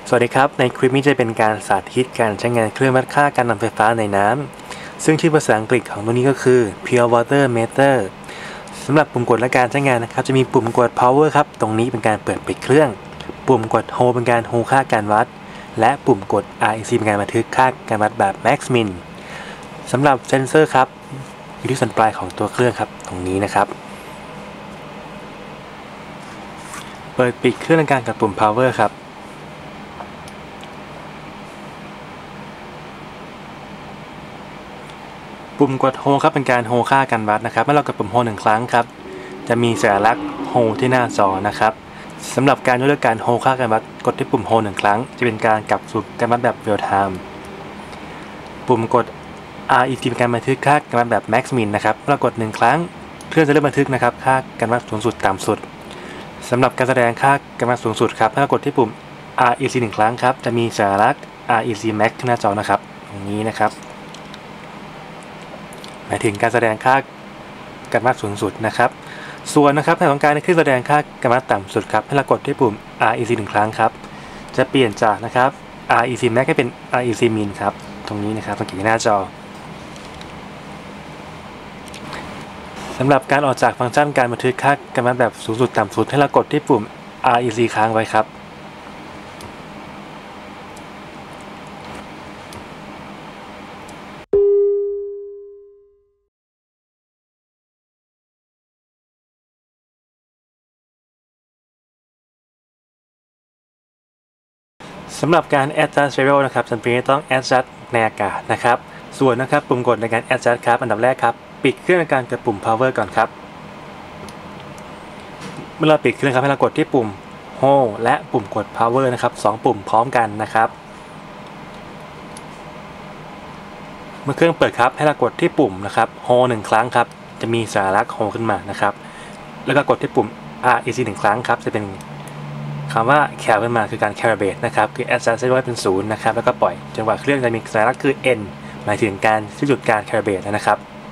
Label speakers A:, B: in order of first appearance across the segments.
A: สวัสดีครับในคลิปนี้จะเป็นการสาธิตการใช้งานเครื่องวัดค่าการนำไฟฟ้าในน้ำซึ่งชื่อภาษาอังกฤษของตัวนี้ก็คือ Pure Water Meter สำหรับปุ่มกดและการใช้งานนะครับจะมีปุ่มกด Power ครับตรงนี้เป็นการเปิดปิดเครื่องปุ่มกด Hold เป็นการ Hold ค่าการวัดและปุ่มกด REC เป็นการบันทึกค่าการวัดแบบ Max Min สำหรับเซนเซอร์ครับอยู่ที่ส่วนปลายของตัวเครื่องครับตรงนี้นะครับเปิดปิดเครื่องในการกดปุ่ม Power ครับปุ่มกดโฮครับเป็นการโฮค่าการวัดนะครับเมื่อเรากดปุ่มโฮ1ครั้งครับจะมีสัญลักษณ์โฮที่หน้าจอนะครับสำหรับการยกเลิกการโฮค่าการวัดกดที่ปุ่มโฮ1ครั้งจะเป็นการกลับสู่การวัดแบบเรียลไทม์ปุ่มกด REC เป็นการบันทึกค่าการวัดแบบ Max Min นะครับเมื่อเรากด1ครั้งเครื่องจะเริ่มบันทึกนะครับค่าการวัดสูงสุดต่ำสุดสำหรับการแสดงค่าการวัดสูงสุดครับเมื่อเรากดที่ปุ่ม REC 1ครั้งครับจะมีสัญลักษณ์ REC Max ที่หน้าจอนะครับตรงนี้นะครับหมายถึงการแสดงค่าการวัดสูงสุดนะครับส่วนนะครับแผนของการขึ้นแสดงค่าการวัดต่ำสุดครับให้เรากดที่ปุ่ม REC 1ครั้งครับจะเปลี่ยนจากนะครับ REC Max ให้เป็น REC Min ครับตรงนี้นะครับสังเกตที่หน้าจอสำหรับการออกจากฟังก์ชันการบันทึกค่าการวัดแบบสูงสุดต่ำสุดให้เรากดที่ปุ่ม REC ค้างไว้ครับสำหรับการ adjust variable นะครับจำเป็นต้อง adjust ในอากาศนะครับส่วนนะครับปุ่มกดในการ adjust ครับอันดับแรกครับปิดเครื่องในการกดปุ่ม power ก่อนครับเมื่อเราปิดเครื่องครับให้เรากดที่ปุ่ม hold และปุ่มกด power นะครับ2ปุ่มพร้อมกันนะครับเมื่อเครื่องเปิดครับให้เรากดที่ปุ่มนะครับ hold 1ครั้งครับจะมีสัญลักษณ์ hold ขึ้นมานะครับแล้วก็กดที่ปุ่ม REC 1ครั้งครับจะเป็นคำว่า cal ขึ้นมาคือการ calibrate นะครับคือ adjust ไว้เป็น0นะครับแล้วก็ปล่อยจนกว่าเครื่องจะมีสัญลักษณ์คือ N หมายถึงการสิ้นสุดการ calibrate นะครับ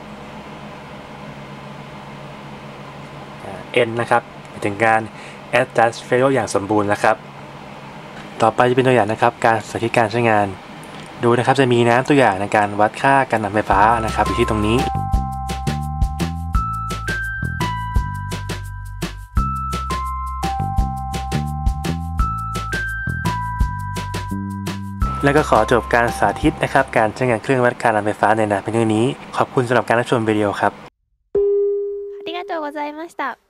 A: N นะครับหมายถึงการ adjust variable อย่างสมบูรณ์นะครับต่อไปจะเป็นตัวอย่างนะครับการสาธิตการใช้งานดูนะครับจะมีน้ำตัวอย่างในการวัดค่าการนำไฟฟ้านะครับอยู่ที่ตรงนี้แล้วก็ขอจบการสาธิตนะครับการใช้งานเครื่องวัดการนำไฟฟ้าในน้ำเพียงเท่านี้ขอบคุณสำหรับการรับชมวิดีโอครับ
B: ありがとうございました。